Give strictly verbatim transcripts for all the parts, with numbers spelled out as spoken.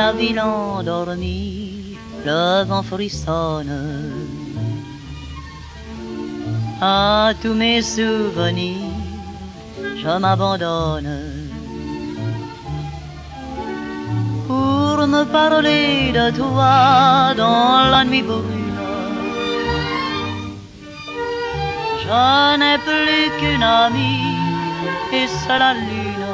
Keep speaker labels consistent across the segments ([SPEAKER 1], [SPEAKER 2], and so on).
[SPEAKER 1] la ville endormie, le vent frissonne. À tous mes souvenirs, je m'abandonne pour me parler de toi dans la nuit brune. Je n'ai plus qu'une amie et c'est la lune.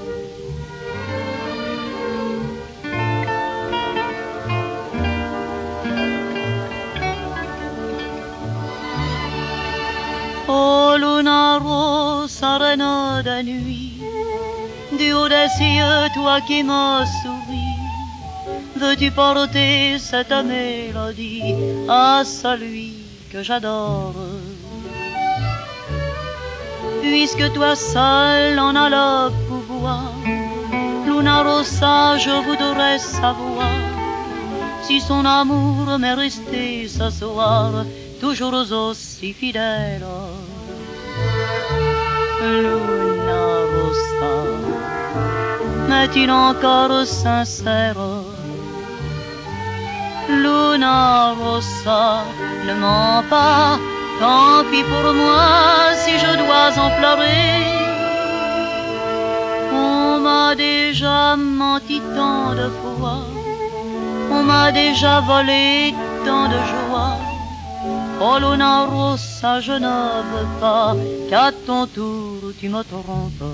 [SPEAKER 1] Oh luna rossa, reine de nuit, du haut des cieux, toi qui me souris, veux-tu porter cette mélodie à celui que j'adore? Puisque toi seul en as le pouvoir, luna rossa, je voudrais savoir si son amour m'est resté ce soir toujours aussi fidèle. Luna rossa, m'est-il encore sincère? Luna rossa, ne mens pas, tant pis pour moi si je dois en pleurer. On m'a déjà menti tant de fois, on m'a déjà volé tant de joie. Oh luna rossa, je ne veux pas qu'à ton tour tu me trompes.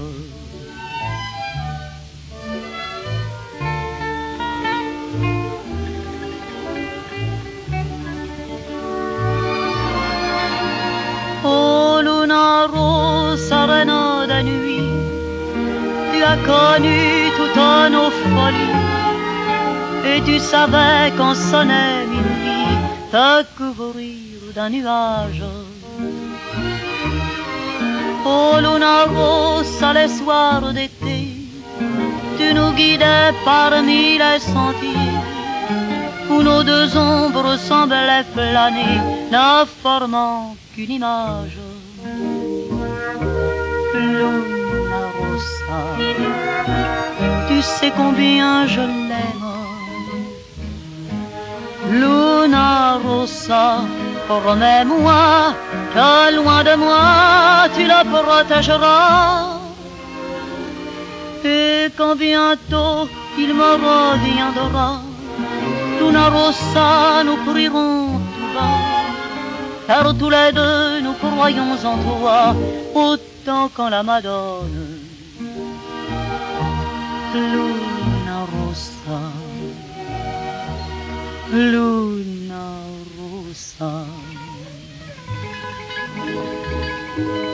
[SPEAKER 1] Oh luna rossa, reine de nuit, tu as connu toutes nos folies, et tu savais qu'on sonnait minuit te couvrir d'un nuage. Oh luna rossa, les soirs d'été, tu nous guidais parmi les sentiers où nos deux ombres semblaient flâner, ne formant qu'une image. Luna rossa, tu sais combien je l'aime. Luna rossa, promets-moi que loin de moi tu la protégeras, et quand bientôt il me reviendra, Luna rossa, nous prierons tout bas, car tous les deux nous croyons en toi autant qu'en la Madone. Luna rossa, Luna rossa.